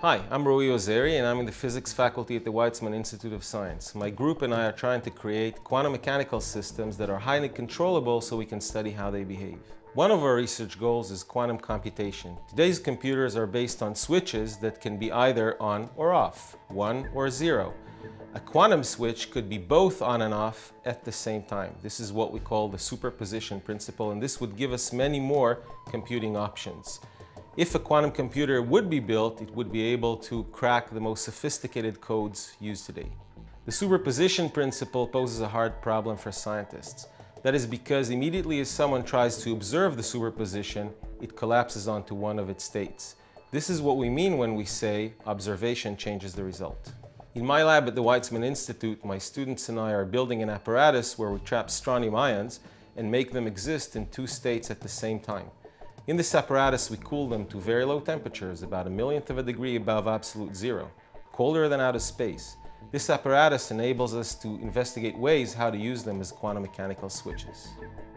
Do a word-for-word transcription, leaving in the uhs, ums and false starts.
Hi, I'm Roee Ozeri and I'm in the physics faculty at the Weizmann Institute of Science. My group and I are trying to create quantum mechanical systems that are highly controllable so we can study how they behave. One of our research goals is quantum computation. Today's computers are based on switches that can be either on or off, one or zero. A quantum switch could be both on and off at the same time. This is what we call the superposition principle, and this would give us many more computing options. If a quantum computer would be built, it would be able to crack the most sophisticated codes used today. The superposition principle poses a hard problem for scientists. That is because immediately as someone tries to observe the superposition, it collapses onto one of its states. This is what we mean when we say observation changes the result. In my lab at the Weizmann Institute, my students and I are building an apparatus where we trap strontium ions and make them exist in two states at the same time. In this apparatus, we cool them to very low temperatures, about a millionth of a degree above absolute zero, colder than outer space. This apparatus enables us to investigate ways how to use them as quantum mechanical switches.